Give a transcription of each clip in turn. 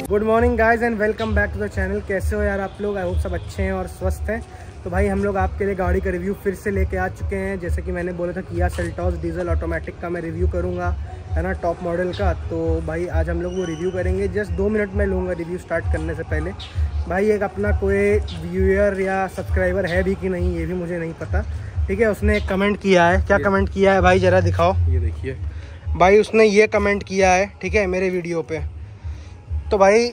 Good morning guys and welcome back to the channel. कैसे हो यार आप लोग? आई होप सब अच्छे हैं और स्वस्थ हैं। तो भाई हम लोग आपके लिए गाड़ी का रिव्यू फिर से लेके आ चुके हैं। जैसे कि मैंने बोला था किया सेल्टॉस डीजल ऑटोमेटिक का मैं रिव्यू करूंगा, है ना, टॉप मॉडल का। तो भाई आज हम लोग वो रिव्यू करेंगे। जस्ट 2 मिनट में लूँगा रिव्यू स्टार्ट करने से पहले। भाई एक अपना कोई व्यूअर या सब्सक्राइबर है भी कि नहीं ये भी मुझे नहीं पता, ठीक है। उसने एक कमेंट किया है। क्या कमेंट किया है भाई, ज़रा दिखाओ। ये देखिए भाई, उसने ये कमेंट किया है, ठीक है, मेरे वीडियो पे। तो भाई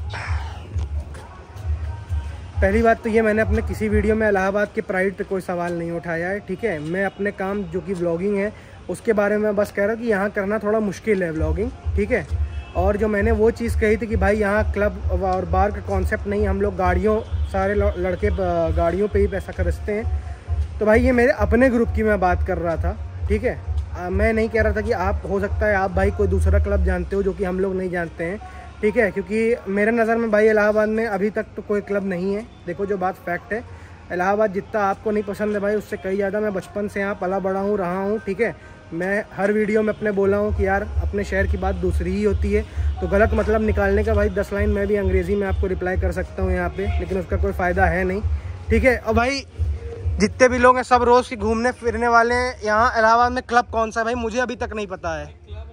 पहली बात तो ये, मैंने अपने किसी वीडियो में इलाहाबाद के प्राइड पे कोई सवाल नहीं उठाया है, ठीक है। मैं अपने काम जो कि व्लॉगिंग है उसके बारे में बस कह रहा हूँ कि यहाँ करना थोड़ा मुश्किल है व्लॉगिंग, ठीक है। और जो मैंने वो चीज़ कही थी कि भाई यहाँ क्लब और बार का कॉन्सेप्ट नहीं, हम लोग गाड़ियों, सारे लड़के गाड़ियों पे ही पैसा खर्चते हैं। तो भाई ये मेरे अपने ग्रुप की मैं बात कर रहा था, ठीक है। मैं नहीं कह रहा था कि आप, हो सकता है आप भाई कोई दूसरा क्लब जानते हो जो कि हम लोग नहीं जानते हैं, ठीक है। क्योंकि मेरे नज़र में भाई इलाहाबाद में अभी तक तो कोई क्लब नहीं है। देखो जो बात फैक्ट है, इलाहाबाद जितना आपको नहीं पसंद है भाई, उससे कई ज़्यादा मैं बचपन से यहाँ पला बड़ा हूँ, रहा हूँ, ठीक है। मैं हर वीडियो में अपने बोला हूँ कि यार अपने शहर की बात दूसरी ही होती है। तो गलत मतलब निकालने का भाई 10 लाइन मैं भी अंग्रेज़ी में आपको रिप्लाई कर सकता हूँ यहाँ पे, लेकिन उसका कोई फ़ायदा है नहीं, ठीक है। और भाई जितने भी लोग हैं सब रोज़ की घूमने फिरने वाले हैं। यहाँ इलाहाबाद में क्लब कौन सा है भाई, मुझे अभी तक नहीं पता है,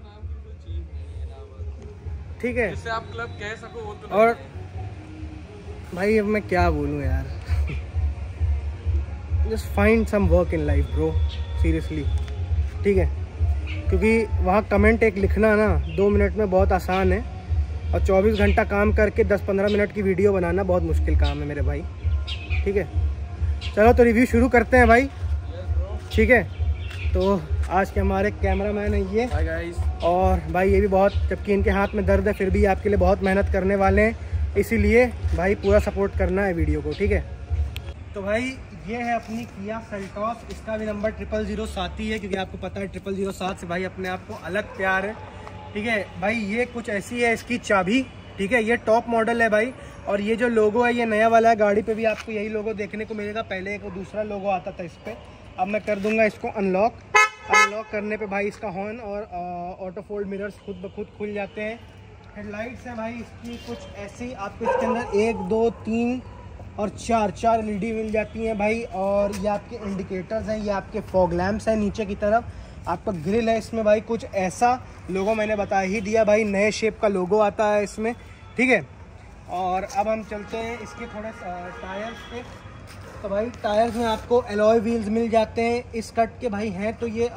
ठीक है। जिससे आप क्लब कह सको वो तो। और भाई अब मैं क्या बोलूँ यार, just find some work in life bro, seriously, ठीक है। क्योंकि वहाँ कमेंट एक लिखना ना 2 मिनट में बहुत आसान है, और 24 घंटा काम करके 10-15 मिनट की वीडियो बनाना बहुत मुश्किल काम है मेरे भाई, ठीक है। चलो तो रिव्यू शुरू करते हैं भाई, ठीक है। तो आज के हमारे कैमरामैन है ये, हाय गाइस। और भाई ये भी बहुत, जबकि इनके हाथ में दर्द है फिर भी आपके लिए बहुत मेहनत करने वाले हैं, इसीलिए भाई पूरा सपोर्ट करना है वीडियो को, ठीक है। तो भाई ये है अपनी किया सेल्टॉस। इसका भी नंबर 000 ही है, क्योंकि आपको पता है 000 से भाई अपने आप को अलग प्यार है, ठीक है भाई। ये कुछ ऐसी है इसकी चाबी, ठीक है। ये टॉप मॉडल है भाई, और ये जो लोगो है ये नया वाला है। गाड़ी पे भी आपको यही लोगो देखने को मिलेगा। पहले एक दूसरा लोगो आता था इस पर। अब मैं कर दूंगा इसको अनलॉक। अनलॉक करने पे भाई इसका हॉर्न और ऑटो फोल्ड मिरर्स खुद ब खुद खुल जाते हैं। हेडलाइट्स हैं भाई इसकी कुछ ऐसी, आपको इसके अंदर 1, 2, 3 और 4 LED मिल जाती हैं भाई। और ये आपके इंडिकेटर्स हैं, ये आपके फॉग लैम्प्स हैं। नीचे की तरफ आपका ग्रिल है इसमें भाई, कुछ ऐसा लोगो मैंने बता ही दिया भाई, नए शेप का लोगो आता है इसमें, ठीक है। और अब हम चलते हैं इसके थोड़े टायर्स पे। तो भाई टायर्स में आपको एलॉय व्हील्स मिल जाते हैं इस कट के भाई हैं। तो ये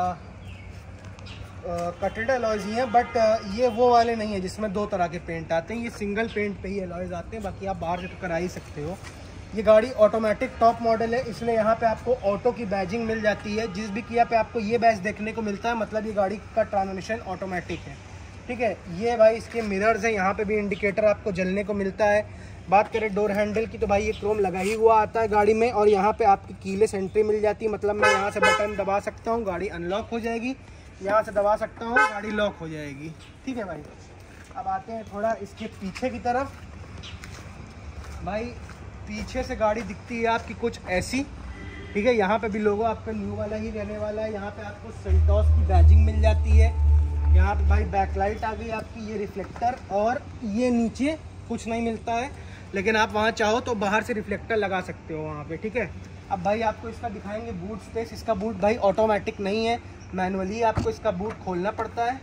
कटेड एलॉयज ही हैं, बट ये वो वाले नहीं है जिसमें 2 तरह के पेंट आते हैं। ये सिंगल पेंट पे ही एलॉयज आते हैं, बाकी आप बाहर से तो करा ही सकते हो। ये गाड़ी ऑटोमेटिक टॉप मॉडल है, इसलिए यहाँ पे आपको ऑटो की बैजिंग मिल जाती है। जिस भी किया पे आपको ये बैज देखने को मिलता है, मतलब ये गाड़ी का ट्रांसमिशन ऑटोमेटिक है, ठीक है। ये भाई इसके मिरर्स हैं, यहाँ पे भी इंडिकेटर आपको जलने को मिलता है। बात करें डोर हैंडल की, तो भाई ये क्रोम लगा ही हुआ आता है गाड़ी में। और यहाँ पे आपकी कीलेस एंट्री मिल जाती है, मतलब मैं यहाँ से बटन दबा सकता हूँ, गाड़ी अनलॉक हो जाएगी। यहाँ से दबा सकता हूँ, गाड़ी लॉक हो जाएगी, ठीक है भाई। अब आते हैं थोड़ा इसके पीछे की तरफ। भाई पीछे से गाड़ी दिखती है आपकी कुछ ऐसी, ठीक है। यहाँ पे भी लोगो आपका न्यू वाला ही रहने वाला है। यहाँ पे आपको सेल्टॉस की बैजिंग मिल जाती है। यहाँ पे भाई बैकलाइट आ गई आपकी, ये रिफ्लेक्टर, और ये नीचे कुछ नहीं मिलता है, लेकिन आप वहाँ चाहो तो बाहर से रिफ्लेक्टर लगा सकते हो वहाँ पे, ठीक है। अब भाई आपको इसका दिखाएंगे बूट स्पेस। इसका बूट भाई ऑटोमेटिक नहीं है, मैनुअली आपको इसका बूट खोलना पड़ता है।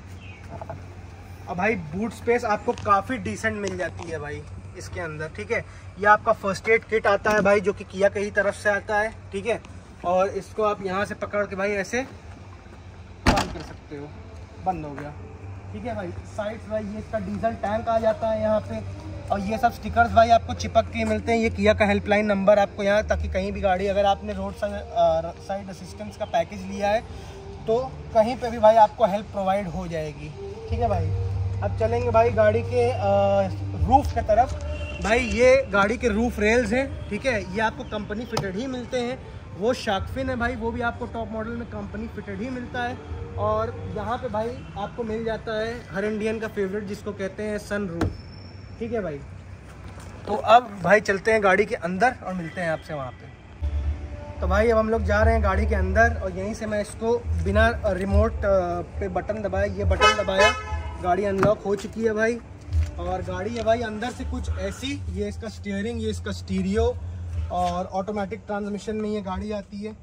और भाई बूट स्पेस आपको काफ़ी डिसेंट मिल जाती है भाई इसके अंदर, ठीक है। यह आपका फर्स्ट एड किट आता है भाई, जो कि किया की तरफ से आता है, ठीक है। और इसको आप यहाँ से पकड़ के भाई ऐसे बंद कर सकते हो, बंद हो गया, ठीक है भाई। साइड्स भाई ये इसका डीजल टैंक आ जाता है यहाँ पे। और ये सब स्टिकर्स भाई आपको चिपक के मिलते हैं। ये किया का हेल्पलाइन नंबर आपको यहाँ, ताकि कहीं भी गाड़ी, अगर आपने रोड साइड असिस्टेंस का पैकेज लिया है तो कहीं पे भी भाई आपको हेल्प प्रोवाइड हो जाएगी, ठीक है भाई। अब चलेंगे भाई गाड़ी के रूफ की तरफ। भाई ये गाड़ी के रूफ रेल्स हैं, ठीक है। ये आपको कंपनी फिटेड ही मिलते हैं। वो शार्क फिन है भाई, वो भी आपको टॉप मॉडल में कंपनी फिटेड ही मिलता है। और यहाँ पे भाई आपको मिल जाता है हर इंडियन का फेवरेट, जिसको कहते हैं सन रूफ, ठीक है भाई। तो अब भाई चलते हैं गाड़ी के अंदर और मिलते हैं आपसे वहाँ पे। तो भाई अब हम लोग जा रहे हैं गाड़ी के अंदर, और यहीं से मैं इसको बिना रिमोट पे बटन दबाए, ये बटन दबाया, गाड़ी अनलॉक हो चुकी है भाई। और गाड़ी है भाई अंदर से कुछ ऐसी, ये इसका स्टीयरिंग, ये इसका स्टीरियो और ऑटोमेटिक ट्रांसमिशन में ये गाड़ी आती है।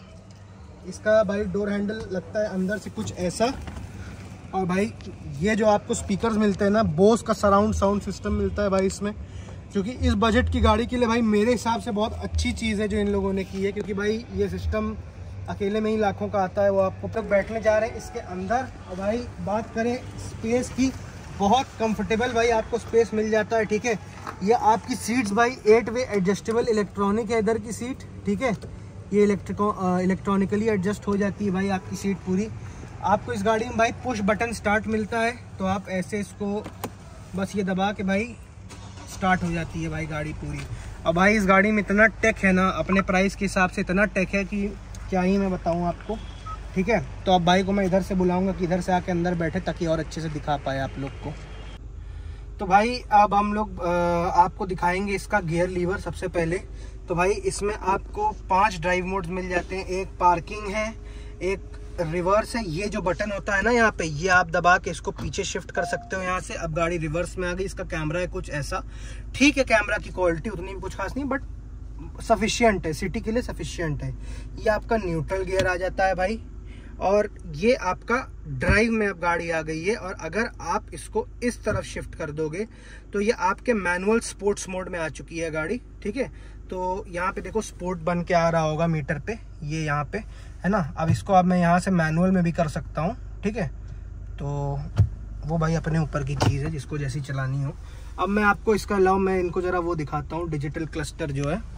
इसका भाई डोर हैंडल लगता है अंदर से कुछ ऐसा। और भाई ये जो आपको स्पीकर्स मिलते हैं ना, बोस का सराउंड साउंड सिस्टम मिलता है भाई इसमें, क्योंकि इस बजट की गाड़ी के लिए भाई मेरे हिसाब से बहुत अच्छी चीज़ है जो इन लोगों ने की है, क्योंकि भाई ये सिस्टम अकेले में ही लाखों का आता है। वो आपको तक बैठने जा रहे हैं इसके अंदर। और भाई बात करें स्पेस की, बहुत कंफर्टेबल भाई आपको स्पेस मिल जाता है, ठीक है। ये आपकी सीट्स भाई 8 वे एडजस्टेबल इलेक्ट्रॉनिक है इधर की सीट, ठीक है। ये इलेक्ट्रॉनिकली एडजस्ट हो जाती है भाई आपकी सीट पूरी। आपको इस गाड़ी में भाई पुश बटन स्टार्ट मिलता है, तो आप ऐसे इसको बस ये दबा के भाई स्टार्ट हो जाती है भाई गाड़ी पूरी। और भाई इस गाड़ी में इतना टेक है ना, अपने प्राइस के हिसाब से इतना टेक है कि क्या ही मैं बताऊं आपको, ठीक है। तो अब भाई को मैं इधर से बुलाऊंगा कि इधर से आके अंदर बैठे, ताकि और अच्छे से दिखा पाए आप लोग को। तो भाई अब हम लोग आपको दिखाएंगे इसका गियर लीवर सबसे पहले। तो भाई इसमें आपको 5 ड्राइव मोड्स मिल जाते हैं। एक पार्किंग है, एक रिवर्स है। ये जो बटन होता है ना यहाँ पे, ये आप दबा के इसको पीछे शिफ्ट कर सकते हो यहाँ से। अब गाड़ी रिवर्स में आ गई। इसका कैमरा है कुछ ऐसा, ठीक है। कैमरा की क्वालिटी उतनी भी कुछ खास नहीं, बट सफिशियंट है, सिटी के लिए सफिशियंट है। ये आपका न्यूट्रल गियर आ जाता है भाई। और ये आपका ड्राइव में अब गाड़ी आ गई है। और अगर आप इसको इस तरफ शिफ्ट कर दोगे तो ये आपके मैनुअल स्पोर्ट्स मोड में आ चुकी है गाड़ी, ठीक है। तो यहाँ पे देखो स्पोर्ट बन के आ रहा होगा मीटर पे, ये यहाँ पे है ना। अब इसको अब मैं यहाँ से मैनुअल में भी कर सकता हूँ, ठीक है। तो वो भाई अपने ऊपर की चीज़ है, जिसको जैसी चलानी हो। अब मैं आपको इसका अलावा मैं इनको ज़रा वो दिखाता हूँ, डिजिटल क्लस्टर जो है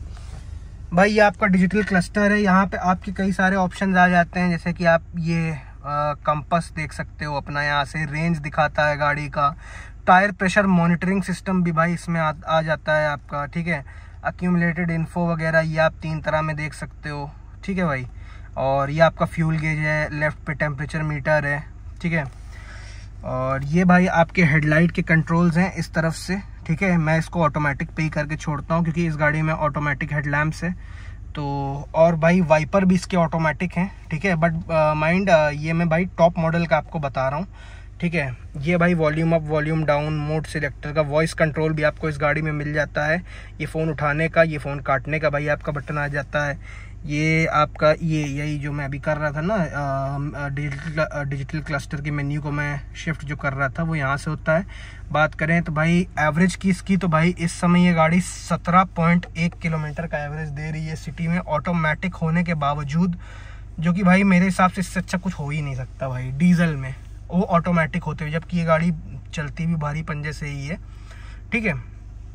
भाई, ये आपका डिजिटल क्लस्टर है। यहाँ पे आपके कई सारे ऑप्शंस आ जाते हैं, जैसे कि आप ये कंपास देख सकते हो अपना, यहाँ से रेंज दिखाता है गाड़ी का। टायर प्रेशर मॉनिटरिंग सिस्टम भी भाई इसमें आ जाता है आपका, ठीक है। एक्यूमुलेटेड इन्फो वगैरह ये आप 3 तरह में देख सकते हो, ठीक है भाई। और ये आपका फ्यूल गेज है, लेफ्ट पे टेम्परेचर मीटर है, ठीक है। और ये भाई आपके हेडलाइट के कंट्रोल्स हैं इस तरफ से, ठीक है। मैं इसको ऑटोमेटिक पे ही करके छोड़ता हूँ, क्योंकि इस गाड़ी में ऑटोमेटिक हेडलैम्प्स है। तो और भाई वाइपर भी इसके ऑटोमेटिक हैं, ठीक है। बट माइंड ये मैं भाई टॉप मॉडल का आपको बता रहा हूँ, ठीक है। ये भाई volume up volume down mode selector का वॉइस कंट्रोल भी आपको इस गाड़ी में मिल जाता है। ये फ़ोन उठाने का, ये फ़ोन काटने का भाई आपका बटन आ जाता है। ये आपका यही जो मैं अभी कर रहा था ना, डिजिटल क्लस्टर के मेन्यू को मैं शिफ्ट जो कर रहा था, वो यहाँ से होता है। बात करें तो भाई एवरेज की इसकी, तो भाई इस समय ये गाड़ी 17.1 किलोमीटर का एवरेज दे रही है सिटी में, ऑटोमेटिक होने के बावजूद, जो कि भाई मेरे हिसाब से इससे अच्छा कुछ हो ही नहीं सकता भाई डीजल में, वो ऑटोमेटिक होते हुए, जबकि ये गाड़ी चलती भी भारी पंजे से ही है, ठीक है।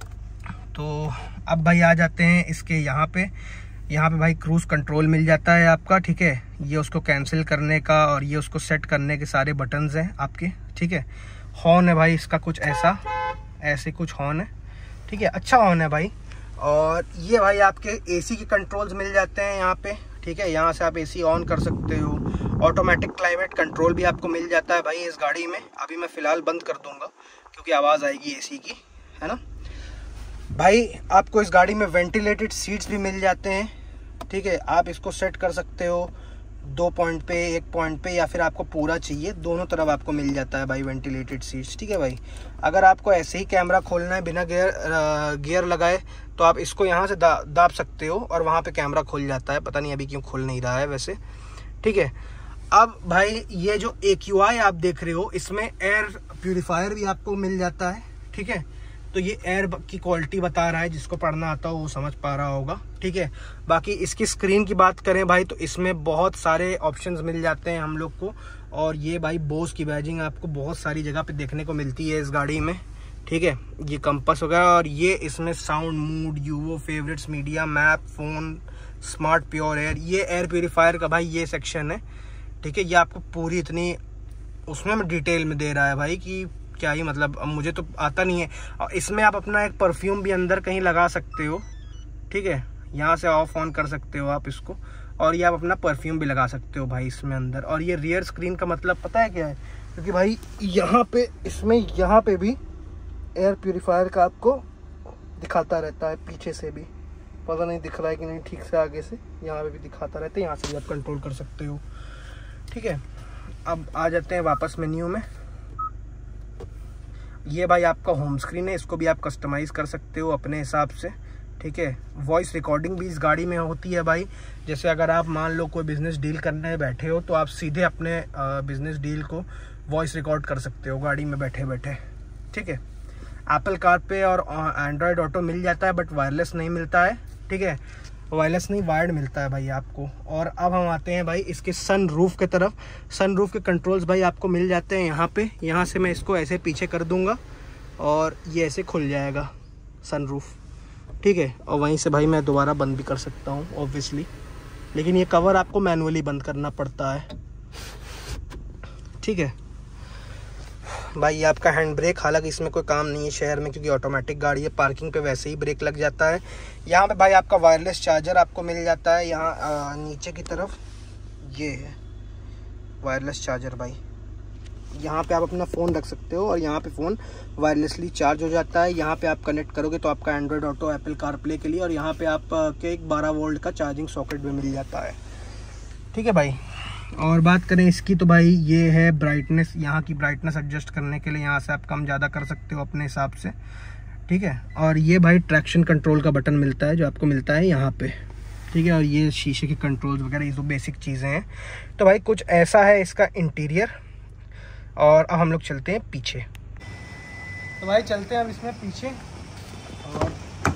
तो अब भाई आ जाते हैं इसके यहाँ पे भाई क्रूज कंट्रोल मिल जाता है आपका, ठीक है। ये उसको कैंसिल करने का और ये उसको सेट करने के सारे बटन्स हैं आपके, ठीक है। हॉर्न है भाई इसका कुछ ऐसे कुछ हॉर्न है, ठीक है। अच्छा हॉर्न है भाई। और ये भाई आपके एसी के कंट्रोल्स मिल जाते हैं यहाँ पे, ठीक है। यहाँ से आप एसी ऑन कर सकते हो। ऑटोमेटिक क्लाइमेट कंट्रोल भी आपको मिल जाता है भाई इस गाड़ी में। अभी मैं फ़िलहाल बंद कर दूंगा क्योंकि आवाज़ आएगी एसी की, है ना भाई। आपको इस गाड़ी में वेंटिलेटेड सीट्स भी मिल जाते हैं, ठीक है। आप इसको सेट कर सकते हो 2 पॉइंट पे, 1 पॉइंट पे, या फिर आपको पूरा चाहिए, दोनों तरफ आपको मिल जाता है भाई वेंटिलेटेड सीट्स, ठीक है भाई। अगर आपको ऐसे ही कैमरा खोलना है बिना गियर लगाए, तो आप इसको यहाँ से दाब सकते हो और वहाँ पे कैमरा खुल जाता है। पता नहीं अभी क्यों खुल नहीं रहा है वैसे, ठीक है। अब भाई ये जो AQI आप देख रहे हो, इसमें एयर प्यूरीफायर भी आपको मिल जाता है, ठीक है। तो ये एयर की क्वालिटी बता रहा है, जिसको पढ़ना आता हो वो समझ पा रहा होगा, ठीक है। बाकी इसकी स्क्रीन की बात करें भाई, तो इसमें बहुत सारे ऑप्शंस मिल जाते हैं हम लोग को। और ये भाई बोस की बैजिंग आपको बहुत सारी जगह पे देखने को मिलती है इस गाड़ी में, ठीक है। ये कंपास वगैरह, और ये इसमें sound, mood, UVO, favourites, media, map, phone, smart, pure air, ये एयर प्यूरीफायर का भाई ये सेक्शन है, ठीक है। ये आपको पूरी इतनी उसमें डिटेल में दे रहा है भाई कि क्या ही मतलब, अब मुझे तो आता नहीं है। और इसमें आप अपना एक परफ्यूम भी अंदर कहीं लगा सकते हो, ठीक है। यहाँ से ऑफ ऑन कर सकते हो आप इसको, और ये आप अपना परफ्यूम भी लगा सकते हो भाई इसमें अंदर। और ये रियर स्क्रीन का मतलब पता है क्या है, क्योंकि भाई यहाँ पे इसमें यहाँ पे भी एयर प्यूरीफायर का आपको दिखाता रहता है, पीछे से भी, पता नहीं दिख रहा है कि नहीं ठीक से, आगे से यहाँ पे भी दिखाता रहता है। यहाँ से भी आप कंट्रोल कर सकते हो, ठीक है। अब आ जाते हैं वापस मेन्यू में। ये भाई आपका होम स्क्रीन है, इसको भी आप कस्टमाइज़ कर सकते हो अपने हिसाब से, ठीक है। वॉइस रिकॉर्डिंग भी इस गाड़ी में होती है भाई। जैसे अगर आप मान लो कोई बिज़नेस डील करने बैठे हो तो आप सीधे अपने बिज़नेस डील को वॉइस रिकॉर्ड कर सकते हो गाड़ी में बैठे बैठे, ठीक है। एप्पल कार पे और एंड्रॉयड ऑटो मिल जाता है, बट वायरलेस नहीं मिलता है, ठीक है। वायरलेस नहीं, वायर्ड मिलता है भाई आपको। और अब हम आते हैं भाई इसके सन रूफ के तरफ। सन रूफ के कंट्रोल्स भाई आपको मिल जाते हैं यहाँ पे। यहाँ से मैं इसको ऐसे पीछे कर दूँगा और ये ऐसे खुल जाएगा सन रूफ, ठीक है। और वहीं से भाई मैं दोबारा बंद भी कर सकता हूँ ऑब्वियसली, लेकिन ये कवर आपको मैनुअली बंद करना पड़ता है, ठीक है भाई। ये आपका हैंड ब्रेक, हालांकि इसमें कोई काम नहीं है शहर में क्योंकि ऑटोमेटिक गाड़ी है, पार्किंग पे वैसे ही ब्रेक लग जाता है। यहाँ पे भाई आपका वायरलेस चार्जर आपको मिल जाता है। यहाँ नीचे की तरफ ये है वायरलेस चार्जर भाई। यहाँ पे आप अपना फ़ोन रख सकते हो और यहाँ पे फ़ोन वायरलेसली चार्ज हो जाता है। यहाँ पे आप कनेक्ट करोगे तो आपका एंड्रॉयड ऑटो, एप्पल कारप्ले के लिए, और यहाँ पे आप के एक 12 वोल्ट का चार्जिंग सॉकेट भी मिल जाता है, ठीक है भाई। और बात करें इसकी तो भाई ये है ब्राइटनेस। यहाँ की ब्राइटनेस एडजस्ट करने के लिए यहाँ से आप कम ज़्यादा कर सकते हो अपने हिसाब से, ठीक है। और ये भाई ट्रैक्शन कंट्रोल का बटन मिलता है जो आपको मिलता है यहाँ पे, ठीक है। और ये शीशे के कंट्रोल्स वगैरह, ये तो बेसिक चीज़ें हैं। तो भाई कुछ ऐसा है इसका इंटीरियर। और अब हम लोग चलते हैं पीछे। तो भाई चलते हैं अब इसमें पीछे। और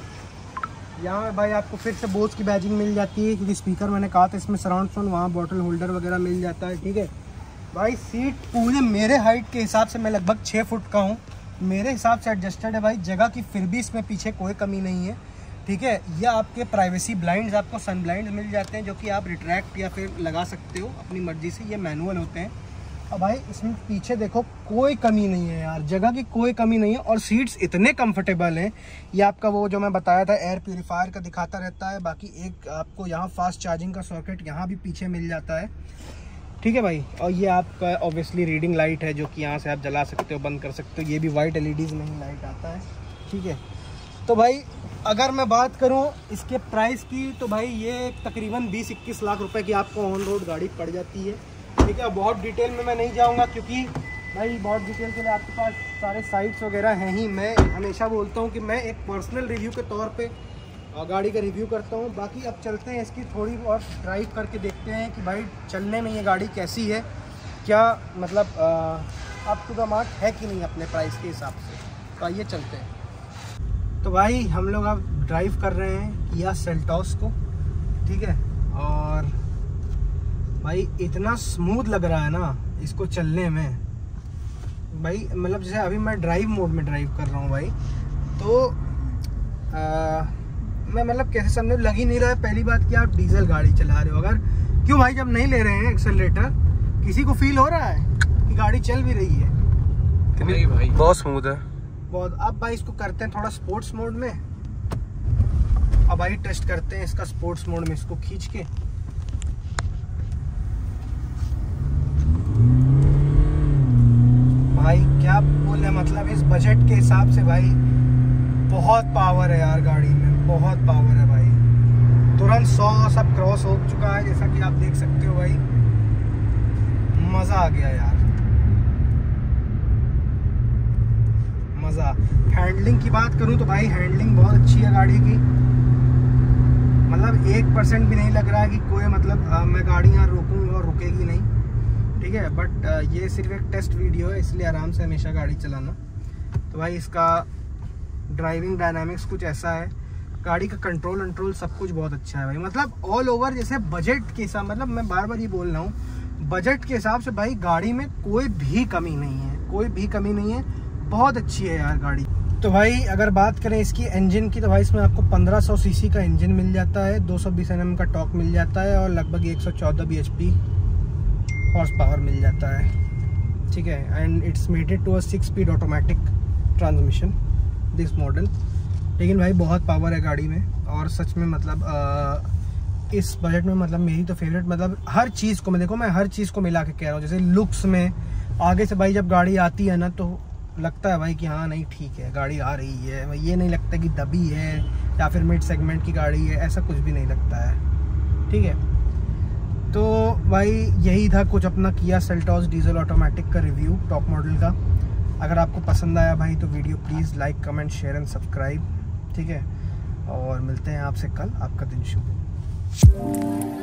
यहाँ में भाई आपको फिर से बोस की बैजिंग मिल जाती है क्योंकि स्पीकर मैंने कहा था इसमें सराउंड साउंड, वहाँ बॉटल होल्डर वगैरह मिल जाता है, ठीक है भाई। सीट पूरे मेरे हाइट के हिसाब से, मैं लगभग 6 फुट का हूँ, मेरे हिसाब से एडजस्टेड है भाई। जगह की फिर भी इसमें पीछे कोई कमी नहीं है, ठीक है। ये आपके प्राइवेसी ब्लाइंड्स, आपको सन ब्लाइंड्स मिल जाते हैं जो कि आप रिट्रैक्ट या फिर लगा सकते हो अपनी मर्जी से। ये मैनुअल होते हैं। अब भाई इसमें पीछे देखो कोई कमी नहीं है यार, जगह की कोई कमी नहीं है। और सीट्स इतने कंफर्टेबल हैं। ये आपका वो जो मैं बताया था एयर प्यूरीफायर का दिखाता रहता है। बाकी एक आपको यहाँ फास्ट चार्जिंग का सॉकेट यहाँ भी पीछे मिल जाता है, ठीक है भाई। और ये आपका ऑब्वियसली रीडिंग लाइट है जो कि यहाँ से आप जला सकते हो, बंद कर सकते हो। ये भी वाइट LEDs में ही लाइट आता है, ठीक है। तो भाई अगर मैं बात करूँ इसके प्राइस की तो भाई ये तकरीबन 20-21 लाख रुपए की आपको ऑन रोड गाड़ी पड़ जाती है, ठीक है। बहुत डिटेल में मैं नहीं जाऊंगा क्योंकि भाई बहुत डिटेल के लिए आपके पास सारे साइट्स वगैरह हैं ही। मैं हमेशा बोलता हूं कि मैं एक पर्सनल रिव्यू के तौर पे गाड़ी का रिव्यू करता हूं। बाकी अब चलते हैं इसकी थोड़ी और ड्राइव करके देखते हैं कि भाई चलने में ये गाड़ी कैसी है, क्या मतलब अप टू द मार्क है कि नहीं अपने प्राइस के हिसाब से। तो आइए चलते हैं। तो भाई हम लोग अब ड्राइव कर रहे हैं किया सेल्टॉस को, ठीक है। और भाई इतना स्मूथ लग रहा है ना इसको चलने में भाई। मतलब जैसे अभी मैं ड्राइव मोड में ड्राइव कर रहा हूँ भाई, तो मैं मतलब कैसे समझो, लग ही नहीं रहा है पहली बात कि आप डीजल गाड़ी चला रहे हो। अगर क्यों भाई जब नहीं ले रहे हैं एक्सेलरेटर, किसी को फील हो रहा है कि गाड़ी चल भी रही है? नहीं भाई बहुत स्मूथ है बहुत। अब भाई इसको करते हैं थोड़ा स्पोर्ट्स मोड में। अब भाई टेस्ट करते हैं इसका स्पोर्ट्स मोड में, इसको खींच के। भाई क्या बोले, मतलब इस बजट के हिसाब से भाई बहुत पावर है यार गाड़ी में, बहुत पावर है भाई। तुरंत 100 सब क्रॉस हो चुका है जैसा कि आप देख सकते हो भाई। मज़ा आ गया यार, मज़ा। हैंडलिंग की बात करूं तो भाई हैंडलिंग बहुत अच्छी है गाड़ी की। मतलब 1% भी नहीं लग रहा है कि कोई मतलब मैं गाड़ी यहाँ रोकूंगा और रुकेगी नहीं, ठीक है। बट ये सिर्फ एक टेस्ट वीडियो है, इसलिए आराम से हमेशा गाड़ी चलाना। तो भाई इसका ड्राइविंग डायनामिक्स कुछ ऐसा है, गाड़ी का कंट्रोल सब कुछ बहुत अच्छा है भाई। मतलब ऑल ओवर जैसे बजट के हिसाब, मतलब मैं बार बार ये बोल रहा हूँ, बजट के हिसाब से भाई गाड़ी में कोई भी कमी नहीं है, कोई भी कमी नहीं है। बहुत अच्छी है यार गाड़ी। तो भाई अगर बात करें इसकी इंजन की तो भाई इसमें आपको 1500 सीसी का इंजन मिल जाता है, 220 Nm का टॉर्क मिल जाता है और लगभग 114 bhp हॉर्स पावर मिल जाता है, ठीक है। And it's mated to a 6-speed automatic transmission this model. लेकिन भाई बहुत पावर है गाड़ी में और सच में मतलब इस बजट में मतलब मेरी तो फेवरेट, मतलब हर चीज़ को मैं देखो, मैं हर चीज़ को मिला के कह रहा हूँ। जैसे लुक्स में आगे से भाई जब गाड़ी आती है ना तो लगता है भाई कि हाँ नहीं ठीक है गाड़ी आ रही है, भाई ये नहीं लगता कि दबी है या फिर मिड सेगमेंट की गाड़ी है, ऐसा कुछ भी नहीं लगता है, ठीक है। तो भाई यही था कुछ अपना किया सेल्टॉस डीजल ऑटोमेटिक का रिव्यू टॉप मॉडल का। अगर आपको पसंद आया भाई तो video please like comment share and subscribe, ठीक है। और मिलते हैं आपसे कल, आपका दिन शुभ।